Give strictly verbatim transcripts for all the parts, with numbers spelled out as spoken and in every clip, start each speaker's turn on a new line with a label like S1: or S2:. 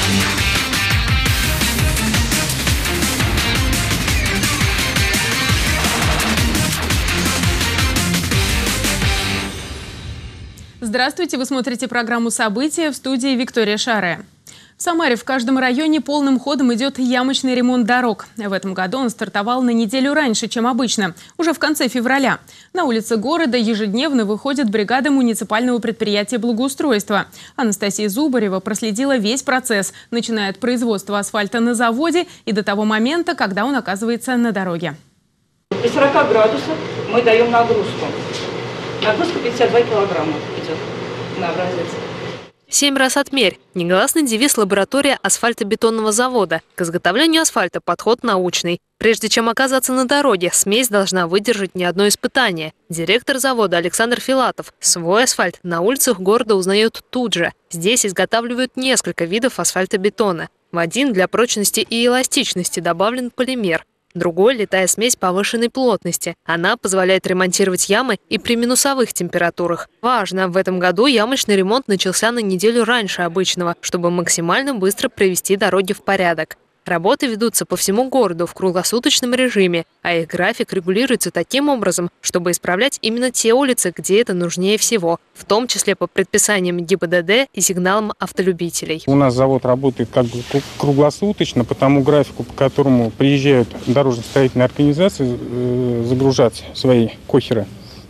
S1: Здравствуйте, вы смотрите программу «События», в студии Виктория Шаре. В Самаре в каждом районе полным ходом идет ямочный ремонт дорог. В этом году он стартовал на неделю раньше, чем обычно, уже в конце февраля. На улицы города ежедневно выходят бригады муниципального предприятия благоустройства. Анастасия Зубарева проследила весь процесс, начиная от производства асфальта на заводе и до того момента, когда он оказывается на дороге.
S2: При сорока градусах мы даем нагрузку. Нагрузка пятьдесят два килограмма идет на образец.
S3: Семь раз отмерь. Негласный девиз лаборатории асфальтобетонного завода. К изготовлению асфальта подход научный. Прежде чем оказаться на дороге, смесь должна выдержать не одно испытание. Директор завода Александр Филатов свой асфальт на улицах города узнает тут же. Здесь изготавливают несколько видов асфальтобетона. В один для прочности и эластичности добавлен полимер. Другой – литая смесь повышенной плотности. Она позволяет ремонтировать ямы и при минусовых температурах. Важно, в этом году ямочный ремонт начался на неделю раньше обычного, чтобы максимально быстро привести дороги в порядок. Работы ведутся по всему городу в круглосуточном режиме, а их график регулируется таким образом, чтобы исправлять именно те улицы, где это нужнее всего, в том числе по предписаниям ГИБДД и сигналам автолюбителей.
S4: У нас завод работает как бы круглосуточно, по тому графику, по которому приезжают дорожно-строительные организации загружать свои кохеры.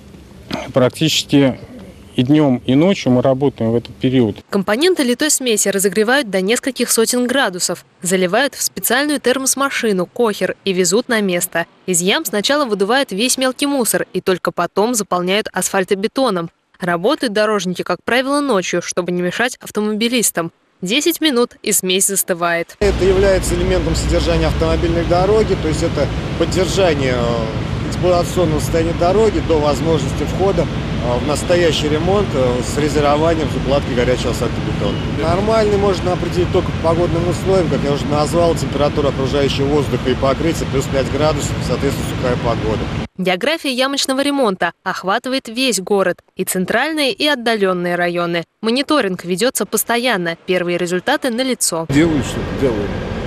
S4: Практически и днем, и ночью мы работаем в этот период.
S3: Компоненты литой смеси разогревают до нескольких сотен градусов, заливают в специальную термос-машину кохер и везут на место. Из ям сначала выдувают весь мелкий мусор и только потом заполняют асфальтобетоном. Работают дорожники, как правило, ночью, чтобы не мешать автомобилистам. десять минут и смесь застывает.
S5: Это является элементом содержания автомобильной дороги, то есть это поддержание эксплуатационного состояния дороги до возможности входа в настоящий ремонт с резервованием закладки горячего асфальтобетона. Нормальный можно определить только по погодным условиям, как я уже назвал, температура окружающего воздуха и покрытия плюс пять градусов, соответственно, сухая погода.
S3: География ямочного ремонта охватывает весь город, и центральные, и отдаленные районы. Мониторинг ведется постоянно, первые результаты налицо.
S6: Делают что-то, делают.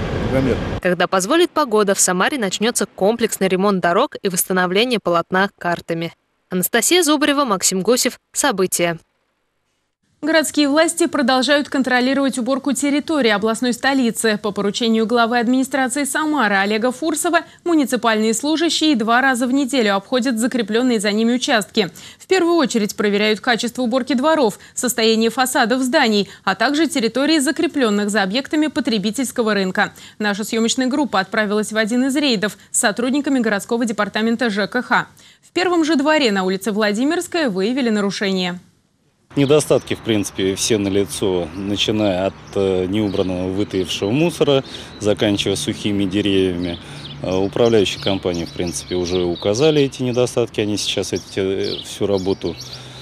S3: Когда позволит погода, в Самаре начнется комплексный ремонт дорог и восстановление полотна картами. Анастасия Зубарева, Максим Гусев. События.
S1: Городские власти продолжают контролировать уборку территории областной столицы. По поручению главы администрации Самары Олега Фурсова муниципальные служащие два раза в неделю обходят закрепленные за ними участки. В первую очередь проверяют качество уборки дворов, состояние фасадов зданий, а также территории, закрепленных за объектами потребительского рынка. Наша съемочная группа отправилась в один из рейдов с сотрудниками городского департамента ЖКХ. В первом же дворе на улице Владимирская выявили нарушения.
S7: Недостатки, в принципе, все налицо, начиная от неубранного вытаившего мусора, заканчивая сухими деревьями. Управляющие компании, в принципе, уже указали эти недостатки. Они сейчас эти, всю работу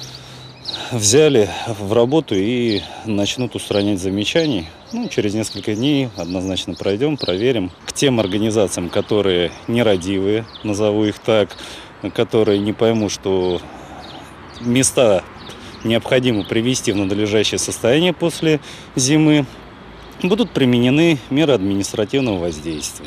S7: взяли в работу и начнут устранять замечания. Ну, через несколько дней однозначно пройдем, проверим. К тем организациям, которые нерадивые, назову их так, которые не поймут, что места необходимо привести в надлежащее состояние после зимы, будут применены меры административного воздействия.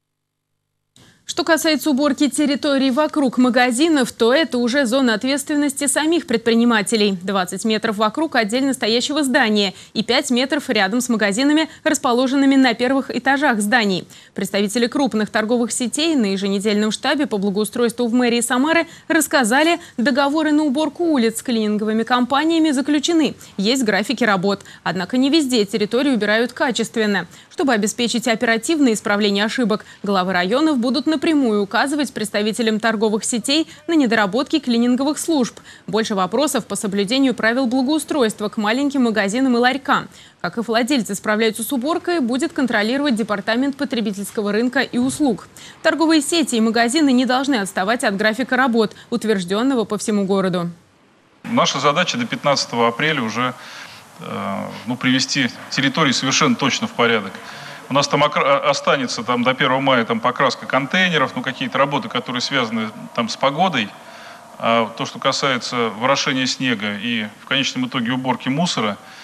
S1: Что касается уборки территорий вокруг магазинов, то это уже зона ответственности самих предпринимателей. двадцать метров вокруг отдельно стоящего здания и пять метров рядом с магазинами, расположенными на первых этажах зданий. Представители крупных торговых сетей на еженедельном штабе по благоустройству в мэрии Самары рассказали, договоры на уборку улиц с клининговыми компаниями заключены. Есть графики работ. Однако не везде территории убирают качественно. Чтобы обеспечить оперативное исправление ошибок, главы районов будут напрямую указывать представителям торговых сетей на недоработки клининговых служб. Больше вопросов по соблюдению правил благоустройства к маленьким магазинам и ларькам. Как и владельцы справляются с уборкой, будет контролировать Департамент потребительского рынка и услуг. Торговые сети и магазины не должны отставать от графика работ, утвержденного по всему городу.
S8: Наша задача до пятнадцатого апреля уже ну, привести территорию совершенно точно в порядок. У нас там останется там, до первого мая там, покраска контейнеров, ну, какие-то работы, которые связаны там, с погодой. А то, что касается ворошения снега и в конечном итоге уборки мусора,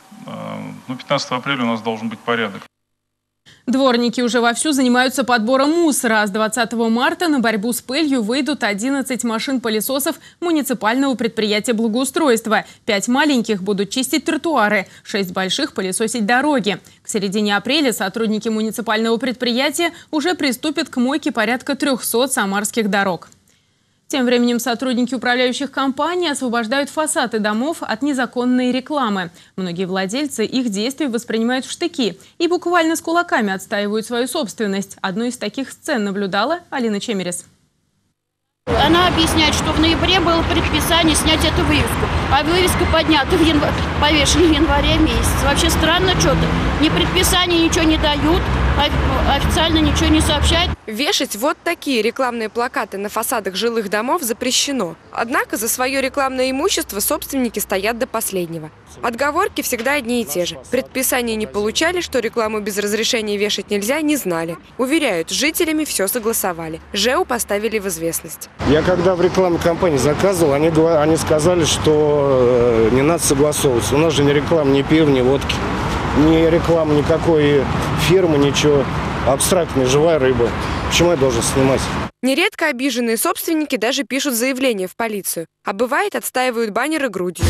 S8: ну, пятнадцатого апреля у нас должен быть порядок.
S1: Дворники уже вовсю занимаются подбором мусора. А с двадцатого марта на борьбу с пылью выйдут одиннадцать машин-пылесосов муниципального предприятия благоустройства. Пять маленьких будут чистить тротуары, шесть больших – пылесосить дороги. К середине апреля сотрудники муниципального предприятия уже приступят к мойке порядка трёхсот самарских дорог. Тем временем сотрудники управляющих компаний освобождают фасады домов от незаконной рекламы. Многие владельцы их действий воспринимают в штыки и буквально с кулаками отстаивают свою собственность. Одну из таких сцен наблюдала Алина Чемерис.
S6: Она объясняет, что в ноябре было предписание снять эту вывеску, а вывеска поднята в январе, повешена в январе месяце. Вообще странно что-то. Ни предписания ничего не дают, официально ничего не сообщают.
S9: Вешать вот такие рекламные плакаты на фасадах жилых домов запрещено. Однако за свое рекламное имущество собственники стоят до последнего. Отговорки всегда одни и те же. Предписания не получали, что рекламу без разрешения вешать нельзя, не знали. Уверяют, с жителями все согласовали. ЖЭУ поставили в известность.
S10: Я когда в рекламной кампании заказывал, они, они сказали, что э, не надо согласовываться. У нас же ни реклама, ни пива, ни водки, ни реклама никакой фирмы, ничего. Абстрактная живая рыба. Почему я должен снимать?
S9: Нередко обиженные собственники даже пишут заявление в полицию. А бывает, отстаивают баннеры грудью.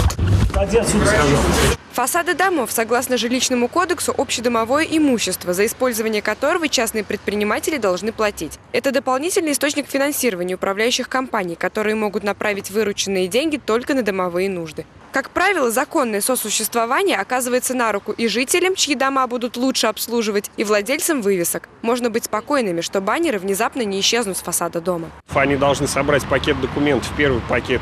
S9: Фасады домов, согласно жилищному кодексу, общедомовое имущество, за использование которого частные предприниматели должны платить. Это дополнительный источник финансирования управляющих компаний, которые могут направить вырученные деньги только на домовые нужды. Как правило, законное сосуществование оказывается на руку и жителям, чьи дома будут лучше обслуживать, и владельцам вывесок. Можно быть спокойными, что баннеры внезапно не исчезнут с фасада дома.
S10: Они должны собрать пакет документов. Первый пакет –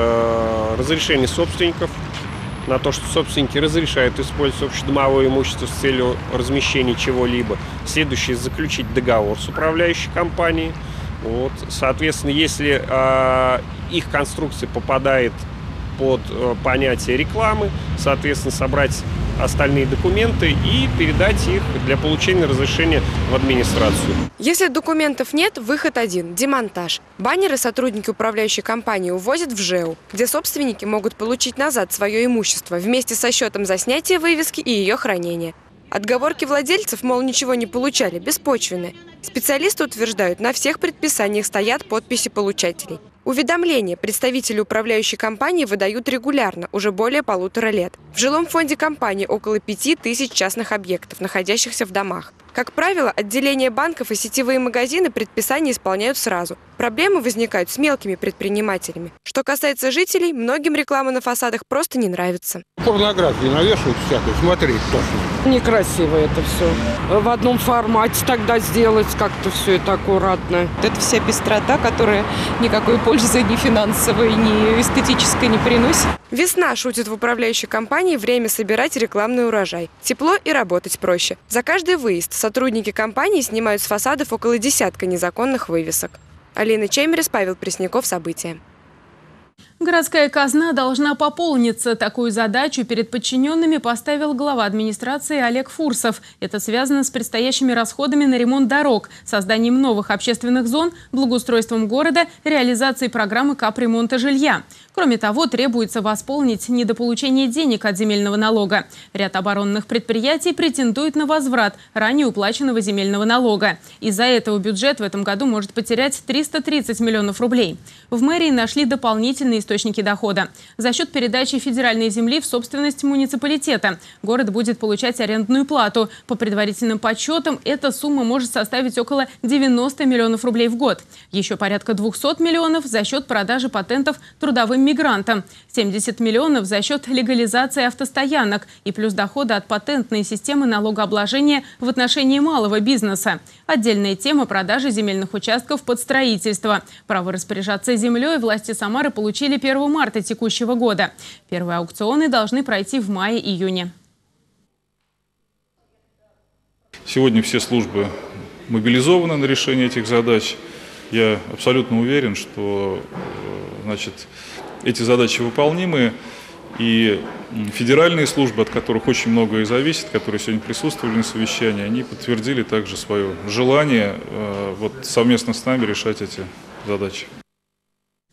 S10: это разрешение собственников на то, что собственники разрешают использовать общедомовое имущество с целью размещения чего-либо. Следующий – заключить договор с управляющей компанией. Вот. Соответственно, если э, их конструкция попадает под понятие рекламы, соответственно, собрать остальные документы и передать их для получения разрешения в администрацию.
S9: Если документов нет, выход один – демонтаж. Баннеры сотрудники управляющей компании увозят в ЖЭУ, где собственники могут получить назад свое имущество вместе со счетом за снятие вывески и ее хранение. Отговорки владельцев, мол, ничего не получали, беспочвенны. Специалисты утверждают, на всех предписаниях стоят подписи получателей. Уведомления представители управляющей компании выдают регулярно, уже более полутора лет. В жилом фонде компании около пяти тысяч частных объектов, находящихся в домах. Как правило, отделения банков и сетевые магазины предписания исполняют сразу. Проблемы возникают с мелкими предпринимателями. Что касается жителей, многим реклама на фасадах просто не нравится.
S10: Порнографии навешивают всякое, смотреть тоже.
S11: Некрасиво это все. В одном формате тогда сделать как-то все это аккуратно.
S12: Это вся пестрота, которая никакой пользы ни финансовой, ни эстетической не приносит.
S9: Весна, шутит в управляющей компании, время собирать рекламный урожай. Тепло и работать проще. За каждый выезд сотрудники компании снимают с фасадов около десятка незаконных вывесок. Алина Чемерис, Павел Пресняков. События.
S1: Городская казна должна пополниться. Такую задачу перед подчиненными поставил глава администрации Олег Фурсов. Это связано с предстоящими расходами на ремонт дорог, созданием новых общественных зон, благоустройством города, реализацией программы капремонта жилья. Кроме того, требуется восполнить недополучение денег от земельного налога. Ряд оборонных предприятий претендует на возврат ранее уплаченного земельного налога. Из-за этого бюджет в этом году может потерять триста тридцать миллионов рублей. В мэрии нашли дополнительные источники дохода. За счет передачи федеральной земли в собственность муниципалитета город будет получать арендную плату. По предварительным подсчетам, эта сумма может составить около девяноста миллионов рублей в год. Еще порядка двухсот миллионов за счет продажи патентов трудовым мигрантам. семьдесят миллионов за счет легализации автостоянок и плюс дохода от патентной системы налогообложения в отношении малого бизнеса. Отдельная тема – продажи земельных участков под строительство. Право распоряжаться землей власти Самары получили первого марта текущего года. Первые аукционы должны пройти в мае-июне.
S8: Сегодня все службы мобилизованы на решение этих задач. Я абсолютно уверен, что, значит, эти задачи выполнимы. И федеральные службы, от которых очень многое зависит, которые сегодня присутствовали на совещании, они подтвердили также свое желание вот, совместно с нами решать эти задачи.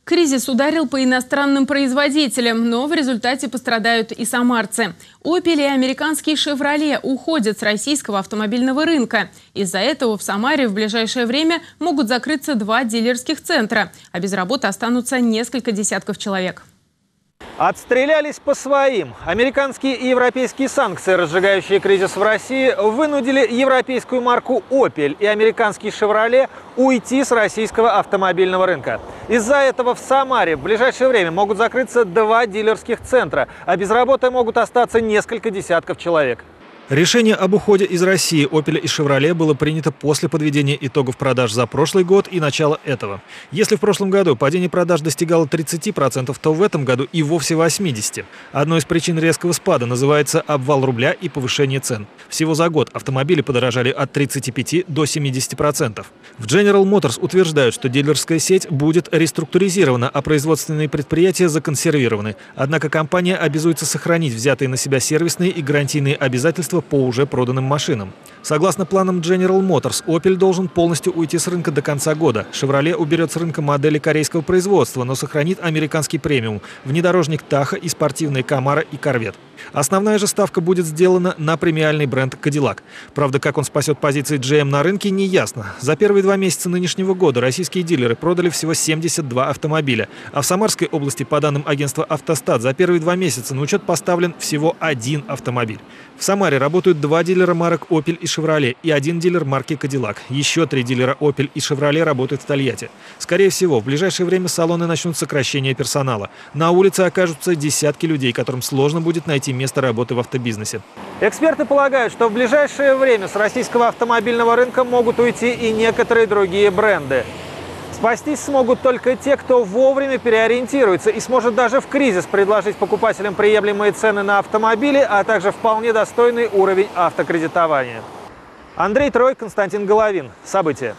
S1: Кризис ударил по иностранным производителям, но в результате пострадают и самарцы. «Опель» и американский «Шевроле» уходят с российского автомобильного рынка. Из-за этого в Самаре в ближайшее время могут закрыться два дилерских центра, а без работы останутся несколько десятков человек.
S13: Отстрелялись по своим. Американские и европейские санкции, разжигающие кризис в России, вынудили европейскую марку «Опель» и американский «Шевроле» уйти с российского автомобильного рынка. Из-за этого в Самаре в ближайшее время могут закрыться два дилерских центра, а без работы могут остаться несколько десятков человек.
S14: Решение об уходе из России «Опеля» и «Шевроле» было принято после подведения итогов продаж за прошлый год и начала этого. Если в прошлом году падение продаж достигало тридцати процентов, то в этом году и вовсе восьмидесяти процентов. Одной из причин резкого спада называется обвал рубля и повышение цен. Всего за год автомобили подорожали от тридцати пяти до семидесяти процентов. В General Motors утверждают, что дилерская сеть будет реструктуризирована, а производственные предприятия законсервированы. Однако компания обязуется сохранить взятые на себя сервисные и гарантийные обязательства по уже проданным машинам. Согласно планам General Motors, «Опель» должен полностью уйти с рынка до конца года. «Шевроле» уберет с рынка модели корейского производства, но сохранит американский премиум, внедорожник «Таха» и спортивные «Камаро» и «Корвет». Основная же ставка будет сделана на премиальный бренд «Кадиллак». Правда, как он спасет позиции джи эм на рынке, не ясно. За первые два месяца нынешнего года российские дилеры продали всего семьдесят два автомобиля. А в Самарской области, по данным агентства «Автостат», за первые два месяца на учет поставлен всего один автомобиль. В Самаре работают два дилера марок «Опель» и «Шевроле» и один дилер марки «Кадиллак». Еще три дилера «Опель» и «Шевроле» работают в Тольятти. Скорее всего, в ближайшее время салоны начнут сокращение персонала. На улице окажутся десятки людей, которым сложно будет найти место работы в автобизнесе.
S13: Эксперты полагают, что в ближайшее время с российского автомобильного рынка могут уйти и некоторые другие бренды. Спастись смогут только те, кто вовремя переориентируется и сможет даже в кризис предложить покупателям приемлемые цены на автомобили, а также вполне достойный уровень автокредитования. Андрей Трой, Константин Головин. События.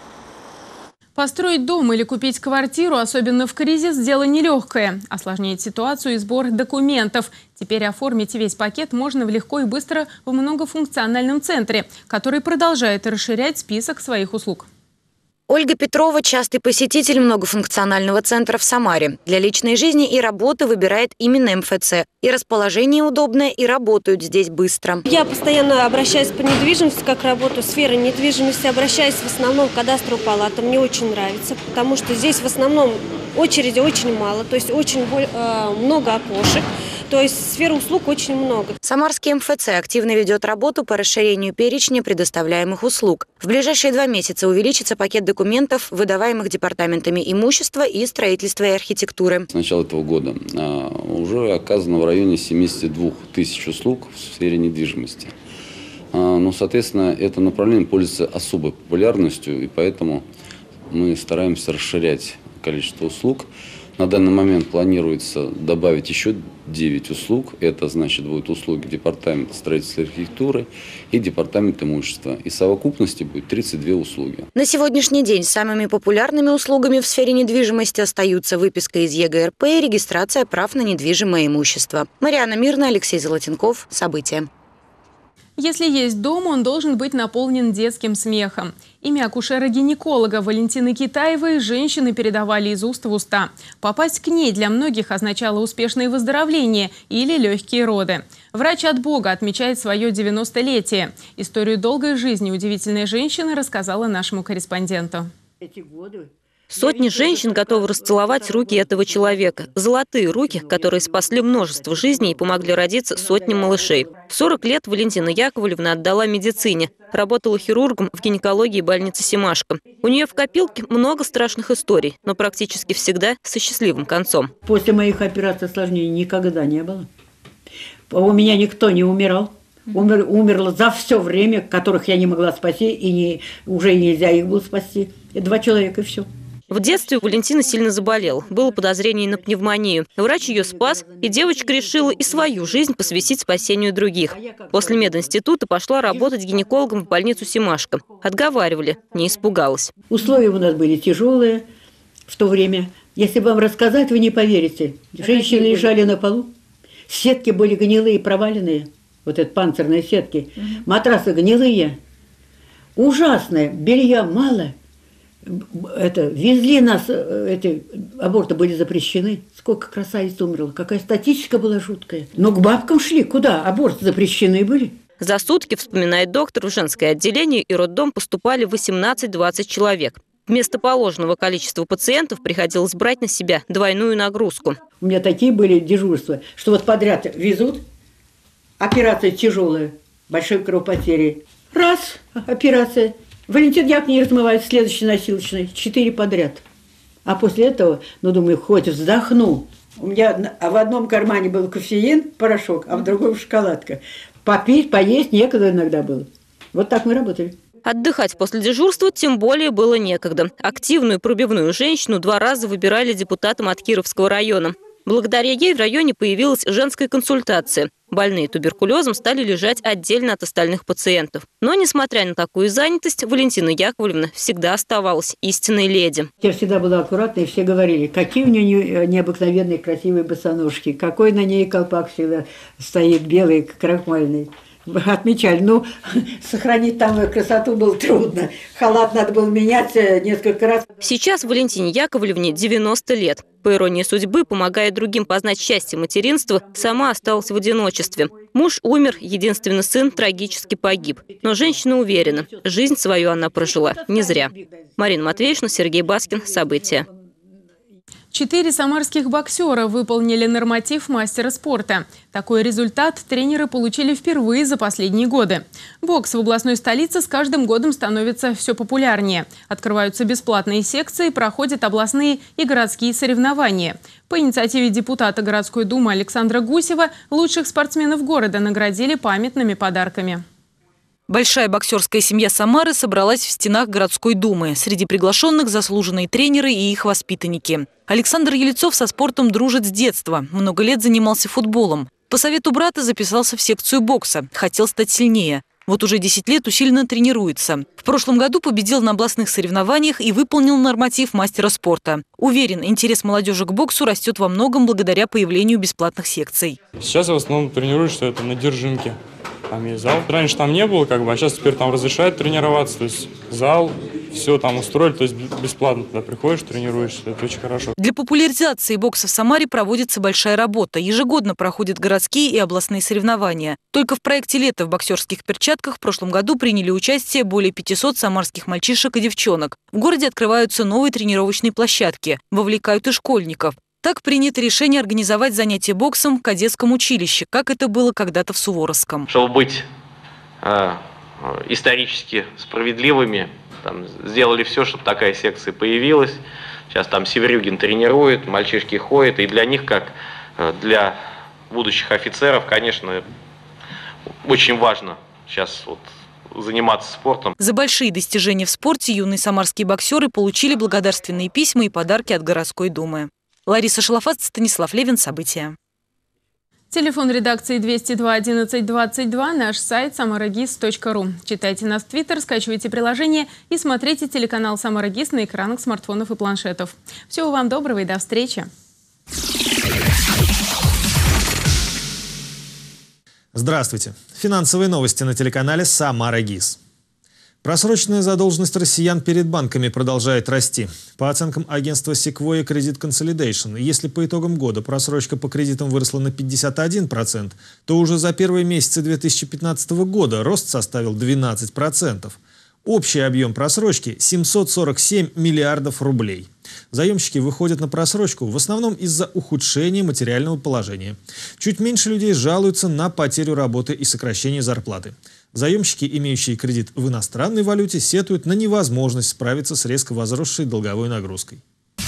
S1: Построить дом или купить квартиру, особенно в кризис, дело нелегкое. Осложняет ситуацию и сбор документов. Теперь оформить весь пакет можно легко и быстро в многофункциональном центре, который продолжает расширять список своих услуг.
S15: Ольга Петрова – частый посетитель многофункционального центра в Самаре. Для личной жизни и работы выбирает именно эм эф цэ. И расположение удобное, и работают здесь быстро.
S16: Я постоянно обращаюсь по недвижимости, как работаю в сфере недвижимости, обращаюсь в основном к кадастровой палате. Мне очень нравится, потому что здесь в основном очереди очень мало, то есть очень э, много окошек. То есть сфер услуг очень много.
S15: Самарский эм эф цэ активно ведет работу по расширению перечня предоставляемых услуг. В ближайшие два месяца увеличится пакет документов, выдаваемых департаментами имущества и строительства и архитектуры.
S17: С начала этого года а, уже оказано в районе семидесяти двух тысяч услуг в сфере недвижимости. А, ну, соответственно, это направление пользуется особой популярностью, и поэтому мы стараемся расширять количество услуг. На данный момент планируется добавить еще девять услуг. Это значит будут услуги департамента строительства и архитектуры и департамента имущества. И в совокупности будет тридцать две услуги.
S15: На сегодняшний день самыми популярными услугами в сфере недвижимости остаются выписка из е гэ эр пэ и регистрация прав на недвижимое имущество. Марьяна Мирна, Алексей Золотенков. События.
S1: Если есть дом, он должен быть наполнен детским смехом. Имя акушера-гинеколога Валентины Китаевой женщины передавали из уст в уста. Попасть к ней для многих означало успешное выздоровление или легкие роды. Врач от Бога отмечает свое девяностолетие. Историю долгой жизни удивительной женщины рассказала нашему корреспонденту.
S18: Эти годы...
S19: Сотни женщин готовы расцеловать руки этого человека. Золотые руки, которые спасли множество жизней и помогли родиться сотням малышей. В сорок лет Валентина Яковлевна отдала медицине. Работала хирургом в гинекологии больницы Семашко. У нее в копилке много страшных историй, но практически всегда со счастливым концом.
S18: После моих операций осложнений никогда не было. У меня никто не умирал. Умер, умерло за все время, которых я не могла спасти, и не, уже нельзя их было спасти. И два человека, и все.
S19: В детстве Валентина сильно заболела. Было подозрение на пневмонию. Врач ее спас, и девочка решила и свою жизнь посвятить спасению других. После мединститута пошла работать гинекологом в больницу Семашко. Отговаривали, не испугалась.
S18: Условия у нас были тяжелые в то время. Если вам рассказать, вы не поверите. Женщины лежали на полу, сетки были гнилые, проваленные. Вот это панцирные сетки. Матрасы гнилые. Ужасные. Белья мало. Это, везли нас, эти аборты были запрещены. Сколько красавиц умерло, какая статистика была жуткая. Но к бабкам шли, куда? Аборты запрещены были.
S19: За сутки, вспоминает доктор, в женское отделение и роддом поступали восемнадцать-двадцать человек. Вместо положенного количества пациентов приходилось брать на себя двойную нагрузку.
S18: У меня такие были дежурства, что вот подряд везут, операция тяжелая, большой кровопотери. Раз, операция. Валентин Яковлевич не размывает, следующий носилочный, четыре подряд. А после этого, ну, думаю, хоть вздохну. У меня а в одном кармане был кофеин, порошок, а в другом шоколадка. Попить, поесть некогда иногда было. Вот так мы работали.
S19: Отдыхать после дежурства тем более было некогда. Активную пробивную женщину два раза выбирали депутатом от Кировского района. Благодаря ей в районе появилась женская консультация. Больные туберкулезом стали лежать отдельно от остальных пациентов. Но, несмотря на такую занятость, Валентина Яковлевна всегда оставалась истинной леди.
S18: Я всегда была аккуратна, и все говорили, какие у нее необыкновенные красивые босоножки, какой на ней колпак всегда стоит, белый, крахмальный. Отмечали. Ну, сохранить там красоту было трудно. Халат надо было менять несколько раз.
S19: Сейчас Валентине Яковлевне девяносто лет. По иронии судьбы, помогая другим познать счастье материнства, сама осталась в одиночестве. Муж умер, единственный сын трагически погиб. Но женщина уверена, жизнь свою она прожила не зря. Марина Матвеевна, Сергей Баскин. События.
S1: Четыре самарских боксера выполнили норматив мастера спорта. Такой результат тренеры получили впервые за последние годы. Бокс в областной столице с каждым годом становится все популярнее. Открываются бесплатные секции, проходят областные и городские соревнования. По инициативе депутата городской думы Александра Гусева лучших спортсменов города наградили памятными подарками.
S20: Большая боксерская семья Самары собралась в стенах городской думы. Среди приглашенных заслуженные тренеры и их воспитанники. Александр Елецов со спортом дружит с детства. Много лет занимался футболом. По совету брата записался в секцию бокса. Хотел стать сильнее. Вот уже десять лет усиленно тренируется. В прошлом году победил на областных соревнованиях и выполнил норматив мастера спорта. Уверен, интерес молодежи к боксу растет во многом благодаря появлению бесплатных секций.
S21: Сейчас я в основном тренируюсь, что это на Держинке. Там есть зал. Раньше там не было, как бы, а сейчас теперь там разрешают тренироваться. То есть зал, все там устроили, то есть бесплатно туда приходишь, тренируешься. Это очень хорошо.
S20: Для популяризации бокса в Самаре проводится большая работа. Ежегодно проходят городские и областные соревнования. Только в проекте «Лето в боксерских перчатках» в прошлом году приняли участие более пятисот самарских мальчишек и девчонок. В городе открываются новые тренировочные площадки. Вовлекают и школьников. Так принято решение организовать занятия боксом в кадетском училище, как это было когда-то в Суворовском.
S22: Чтобы быть э, исторически справедливыми, там, сделали все, чтобы такая секция появилась. Сейчас там Северюгин тренирует, мальчишки ходят, и для них, как для будущих офицеров, конечно, очень важно сейчас вот заниматься спортом.
S20: За большие достижения в спорте юные самарские боксеры получили благодарственные письма и подарки от городской думы. Лариса Шалафат, Станислав Левин. События.
S1: Телефон редакции двести два одиннадцать двадцать два, наш сайт самарагис точка ру. Читайте нас в Твиттер, скачивайте приложение и смотрите телеканал «Самарагис» на экранах смартфонов и планшетов. Всего вам доброго и до встречи.
S14: Здравствуйте. Финансовые новости на телеканале «Самарагис». Просроченная задолженность россиян перед банками продолжает расти. По оценкам агентства Sequoia Credit Consolidation, если по итогам года просрочка по кредитам выросла на пятьдесят один процент, то уже за первые месяцы две тысячи пятнадцатого года рост составил двенадцать процентов. Общий объем просрочки – семьсот сорок семь миллиардов рублей. Заемщики выходят на просрочку в основном из-за ухудшения материального положения. Чуть меньше людей жалуются на потерю работы и сокращение зарплаты. Заемщики, имеющие кредит в иностранной валюте, сетуют на невозможность справиться с резко возросшей долговой нагрузкой.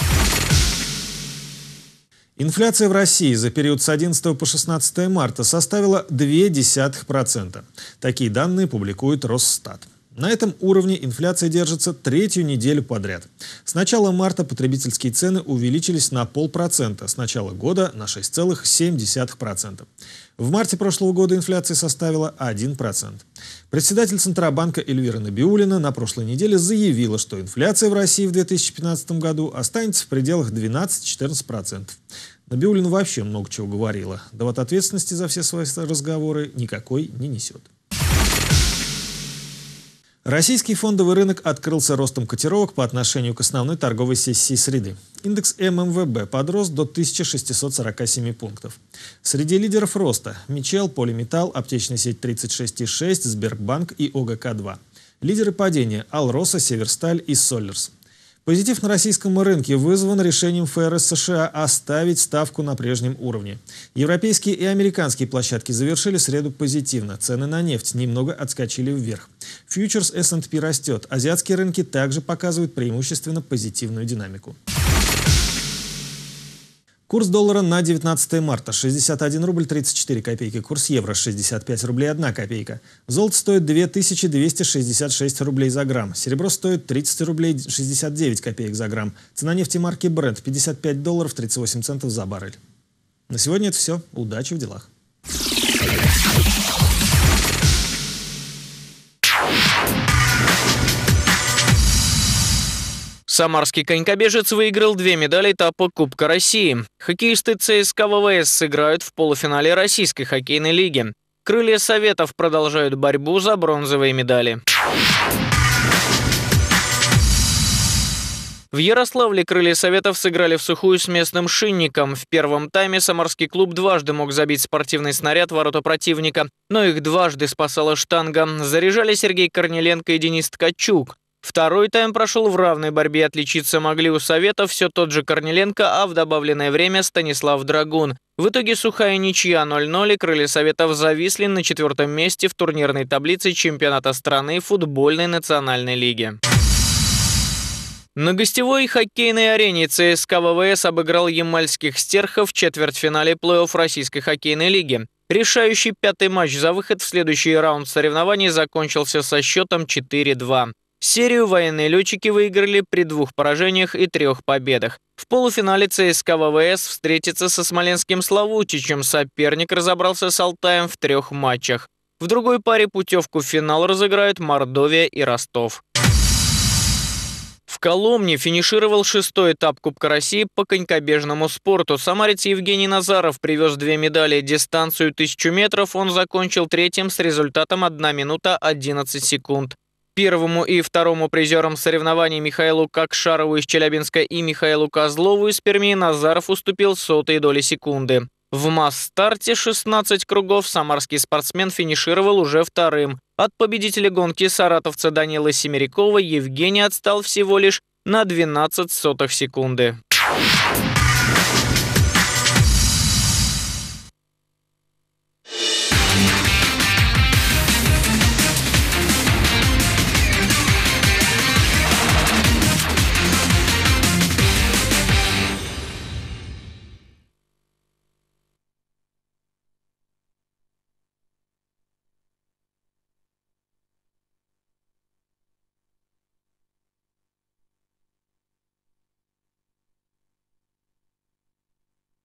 S14: Инфляция в России за период с одиннадцатого по шестнадцатое марта составила ноль целых две десятых процента. Такие данные публикует Росстат. На этом уровне инфляция держится третью неделю подряд. С начала марта потребительские цены увеличились на полпроцента, с начала года на шесть целых семь десятых процента. В марте прошлого года инфляция составила один процент. Председатель Центробанка Эльвира Набиуллина на прошлой неделе заявила, что инфляция в России в две тысячи пятнадцатом году останется в пределах двенадцати-четырнадцати процентов. Набиуллина вообще много чего говорила, да вот ответственности за все свои разговоры никакой не несет. Российский фондовый рынок открылся ростом котировок по отношению к основной торговой сессии среды. Индекс эм эм вэ бэ подрос до тысячи шестисот сорока семи пунктов. Среди лидеров роста – Мичел, Полиметалл, Аптечная сеть тридцать шесть и шесть, Сбербанк и о гэ ка два. Лидеры падения – Алроса, Северсталь и Соллерс. Позитив на российском рынке вызван решением эф эр эс США оставить ставку на прежнем уровне. Европейские и американские площадки завершили среду позитивно. Цены на нефть немного отскочили вверх. Фьючерс эс энд пи растет. Азиатские рынки также показывают преимущественно позитивную динамику. Курс доллара на девятнадцатое марта – шестьдесят один рубль тридцать четыре копейки. Курс евро – шестьдесят пять рублей одна копейка. Золото стоит две тысячи двести шестьдесят шесть рублей за грамм. Серебро стоит тридцать рублей шестьдесят девять копеек за грамм. Цена нефти марки Brent – пятьдесят пять долларов тридцать восемь центов за баррель. На сегодня это все. Удачи в делах.
S2: Самарский конькобежец выиграл две медали этапа Кубка России. Хоккеисты цэ эс ка вэ вэ эс сыграют в полуфинале Российской хоккейной лиги. Крылья Советов продолжают борьбу за бронзовые медали. В Ярославле крылья Советов сыграли в сухую с местным Шинником. В первом тайме самарский клуб дважды мог забить спортивный снаряд в ворота противника, но их дважды спасала штанга. Заряжали Сергей Корниленко и Денис Ткачук. Второй тайм прошел в равной борьбе. Отличиться могли у Советов все тот же Корниленко, а в добавленное время Станислав Драгун. В итоге сухая ничья ноль ноль, и крылья Советов зависли на четвертом месте в турнирной таблице чемпионата страны футбольной национальной лиги. На гостевой хоккейной арене цэ эс ка вэ вэ эс обыграл ямальских стерхов в четвертьфинале плей-офф Российской хоккейной лиги. Решающий пятый матч за выход в следующий раунд соревнований закончился со счетом четыре два. Серию военные летчики выиграли при двух поражениях и трех победах. В полуфинале цэ эс ка вэ вэ эс встретится со смоленским Славутичем. Соперник разобрался с Алтаем в трех матчах. В другой паре путевку в финал разыграют Мордовия и Ростов. В Коломне финишировал шестой этап Кубка России по конькобежному спорту. Самарец Евгений Назаров привез две медали. Дистанцию тысячу метров он закончил третьим с результатом одна минута одиннадцать секунд. Первому и второму призерам соревнований Михаилу Кокшарову из Челябинска и Михаилу Козлову из Перми Назаров уступил сотые доли секунды. В масс-старте шестнадцать кругов самарский спортсмен финишировал уже вторым. От победителя гонки саратовца Данилы Семерякова Евгений отстал всего лишь на двенадцать сотых секунды.